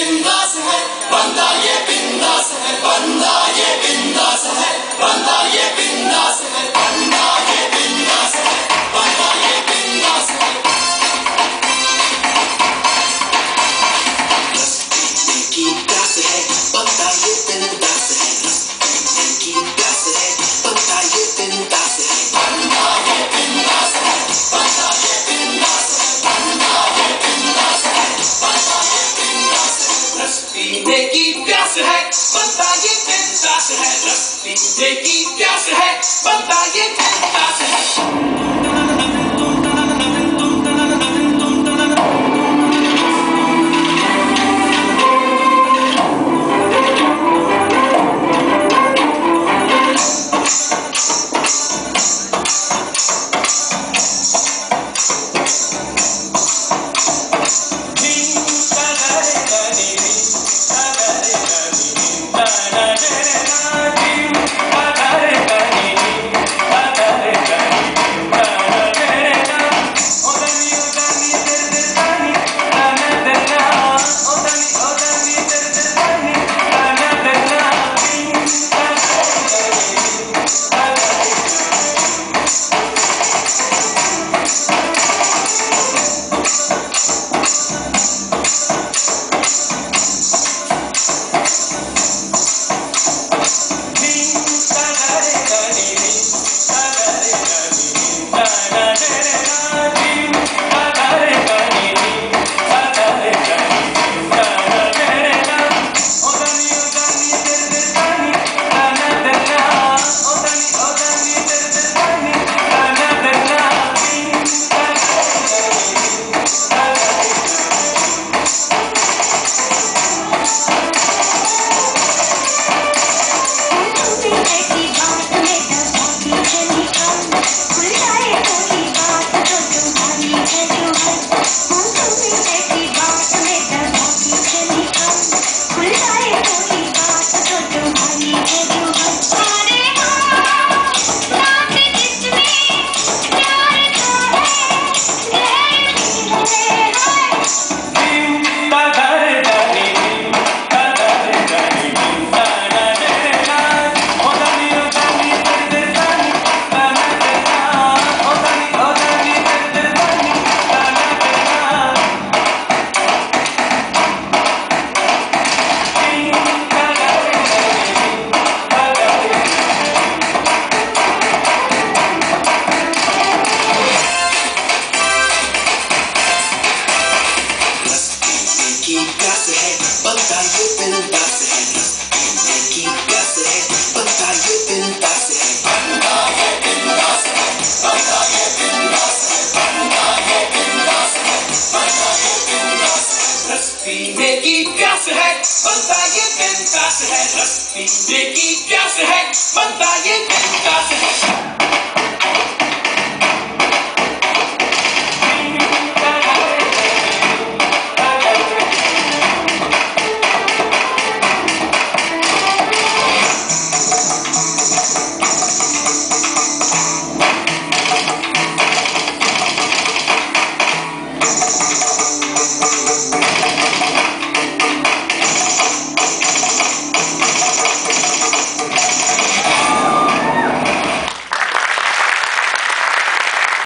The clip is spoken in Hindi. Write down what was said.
बिंदास है, बंदा ये बिंदास है, बंदा ये बिंदास है, बंदा ये बिंदास है, बंदा ये बिंदास है, बंदा ये बिंदास है। रस पीने की प्यास है, बंदा ये बिंदास है। रस पीने की प्यास है, बंदा ये बिंदास है, बंदा ये बिंदास है, बंदा ये बिंदास है, बंदा ये बिंदास है, बंदा ये बिंदास है। रस पीने की प्यास है, बंदा ये बिंदास है। रस पीने की प्यास है, बंदा ये बिंदास है। बंदा ये बिंदास है, पीने की प्यास है, बंदा ये बिंदास है, बंदा ये बिंदास है, बंदा ये बिंदास है, बंदा ये बिंदास है, बंदा ये बिंदास है। रस पीने की प्यास है, बंदा ये बिंदास है। रस पीने की प्यास है, बंदा ये बिंदास है।